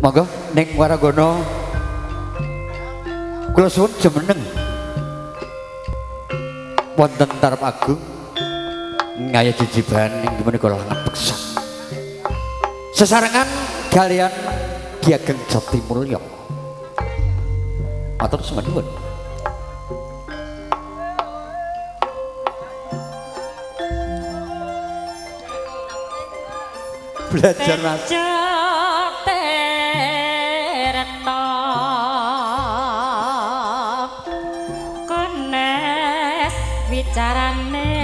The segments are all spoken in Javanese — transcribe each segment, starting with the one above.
Monggo ning Waragono kula suwun jemeneng wonten Tarep Agung ngaya jijiban ing menika langan beksan sesarengan kalian Ki Ageng Jatimulya matur nuwun. Belajar Mas kones bicarane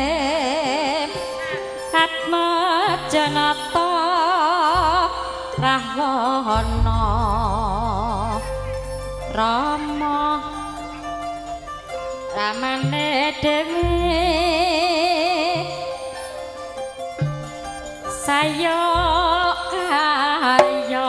Atma Janata Rahwana Rama ramane dewe saya kaya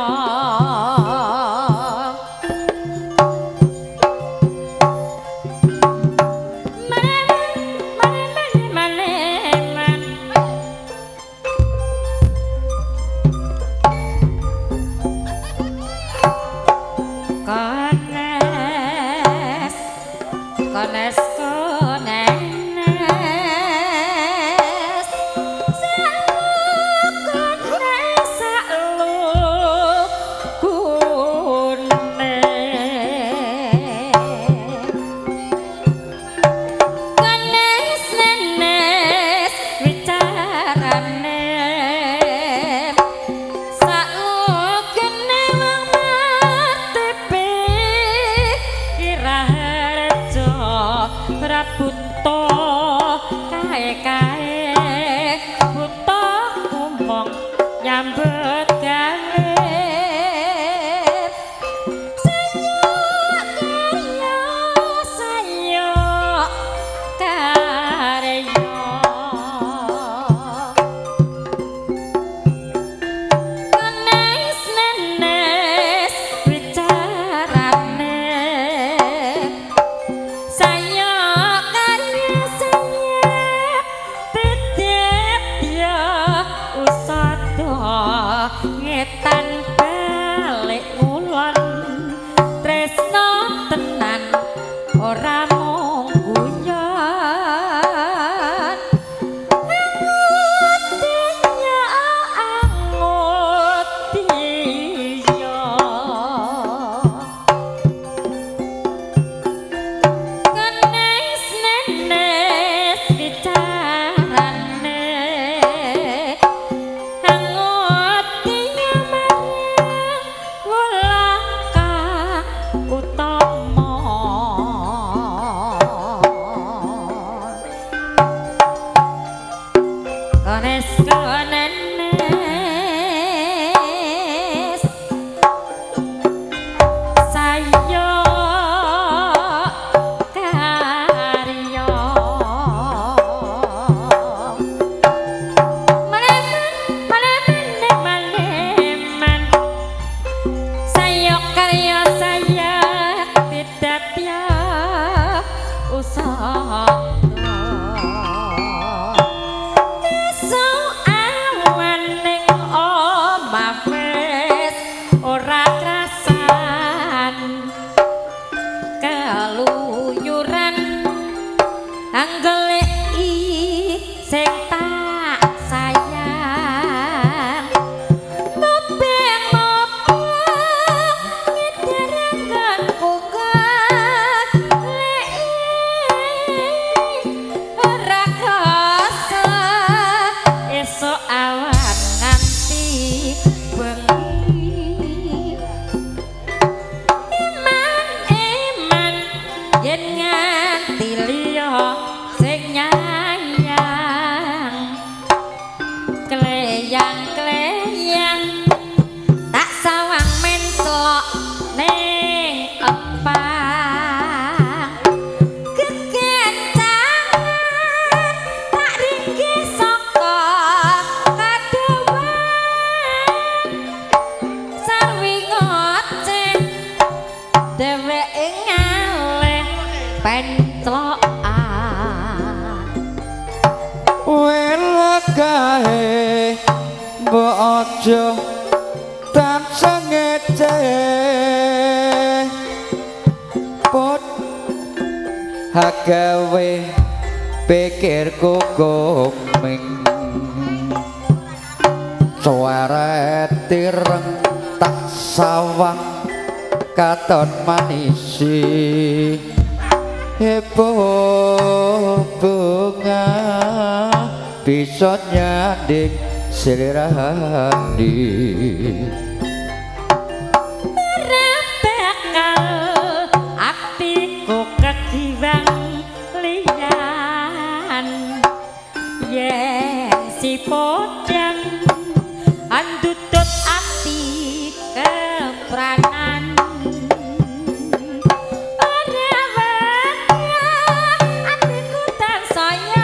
kones Buto kae-kae buto ngomong nyambut gawe sayo karya nenes bicarane sayo ngetan balik ngulon tresno tenan ora mung guyon angutinya angutiya kenes nenes bicarane kones sayo karya maleman sayo karya saya tidak ya usaha ora krasan kaluyuran anggeleki sing tak sayang mobeng-mobeng ngederengan kugat ora kasa esok awan nganti bengi yen nganti liya sing nyayang kleyang-kleyang tak sawang mencelok ning empang kekencangan tak ringgih saka kadewan sarwi ngoceh dheweke ngaleh penclokan welekae mbok aja tansah ngece pot hagawe pikirku kuming suara tireng tak sawang katon manisi heboh bunga bisa nyanding selirani bakal atiku kegiwang liyan yen si podang andutut ati kepranan atiku tansaya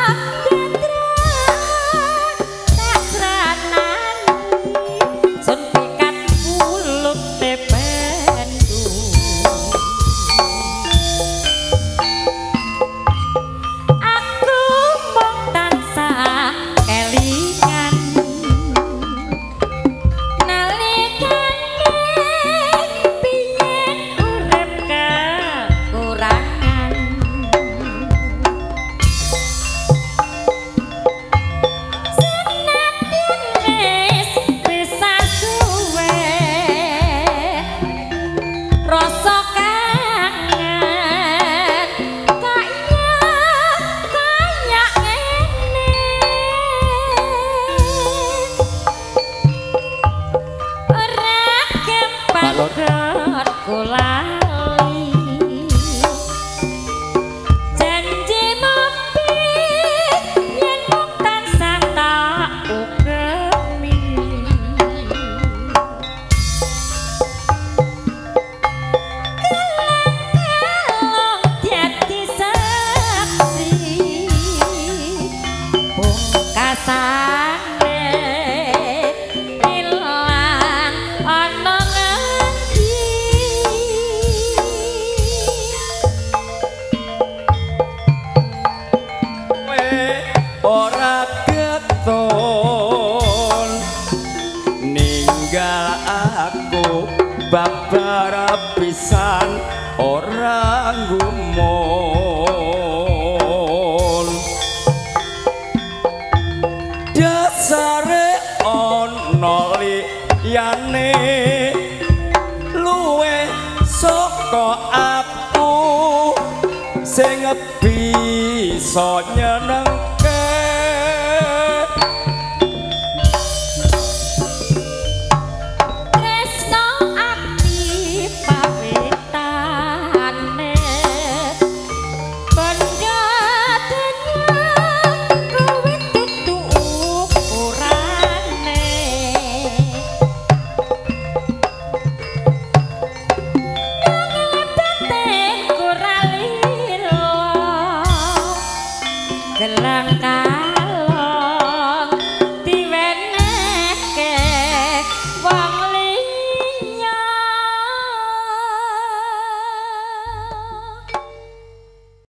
babar pisan orang gumon dasare ono liyane luwe saka aku sing bisa nyeneng